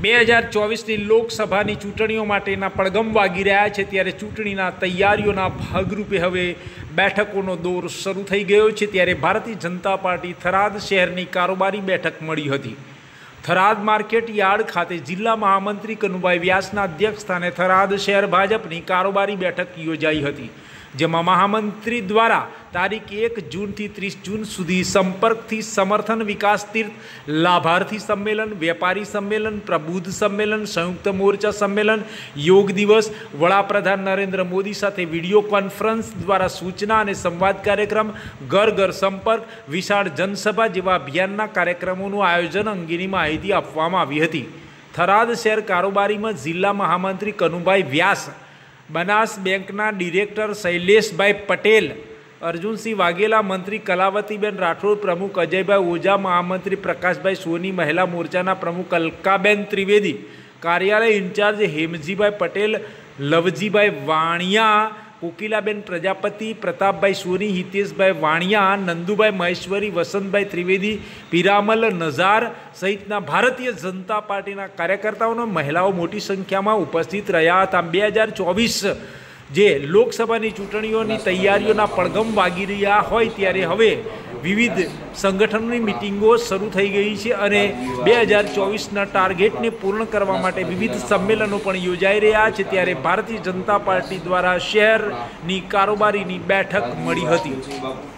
2024ની લોકસભાની ચૂંટણીઓ માટેના પડઘમ વાગી રહ્યા છે, ત્યારે ચૂંટણીના તૈયારીઓના ભાગરૂપે હવે બેઠકોનો દોર શરૂ થઈ ગયો છે। ત્યારે ભારતીય જનતા પાર્ટી થરાદ શહેરની કારોબારી બેઠક મળી હતી। થરાદ માર્કેટ યાર્ડ ખાતે જિલ્લા મહામંત્રી કનુભાઈ વ્યાસના અધ્યક્ષસ્થાને થરાદ શહેર ભાજપની કારોબારી બેઠક યોજાઈ હતી, જેમાં મહામંત્રી દ્વારા તારીખ 1 જૂનથી 30 જૂન સુધી સંપર્કથી સમર્થન વિકાસ તીર્થ, લાભાર્થી સંમેલન, વેપારી સંમેલન, પ્રબુદ્ધ સંમેલન, સંયુક્ત મોરચા સંમેલન, યોગ દિવસ, વડાપ્રધાન નરેન્દ્ર મોદી સાથે વિડીયો કોન્ફરન્સ દ્વારા સૂચના અને સંવાદ કાર્યક્રમ, ઘર ઘર સંપર્ક, વિશાળ જનસભા જેવા અભિયાનના કાર્યક્રમોનું આયોજન અંગેની માહિતી આપવામાં આવી હતી। થરાદ શહેર કારોબારીમાં જિલ્લા મહામંત્રી કનુભાઈ વ્યાસ, બનાસ બેંકના ડિરેક્ટર શૈલેષભાઈ પટેલ, અર્જુનસિંહ વાઘેલા, મંત્રી કલાવતીબેન રાઠોડ, પ્રમુખ અજયભાઈ ઓઝા, મહામંત્રી પ્રકાશભાઈ સોની, મહિલા મોરચાના પ્રમુખ અલકાબેન ત્રિવેદી, કાર્યાલય ઇન્ચાર્જ હેમજીભાઈ પટેલ, લવજીભાઈ વાણિયા, કોકિલાબેન પ્રજાપતિ, પ્રતાપભાઈ સોની, હિતેશભાઈ વાણિયા, નંદુભાઈ મહેશ્વરી, વસંતભાઈ ત્રિવેદી, પિરામલ નઝાર સહિતના ભારતીય જનતા પાર્ટીના કાર્યકર્તાઓનો મહિલાઓ મોટી સંખ્યામાં ઉપસ્થિત રહ્યા હતા। 2024 જે લોકસભાની ચૂંટણીઓની તૈયારીઓના પડઘમ વાગી રહ્યા હોય ત્યારે હવે વિવિધ સંગઠનોની મિટિંગો શરૂ થઈ ગઈ છે અને 2024ના ટાર્ગેટને પૂર્ણ કરવા માટે વિવિધ સંમેલનો પણ યોજાઈ રહ્યા છે। ત્યારે ભારતીય જનતા પાર્ટી દ્વારા શહેરની કારોબારીની બેઠક મળી હતી।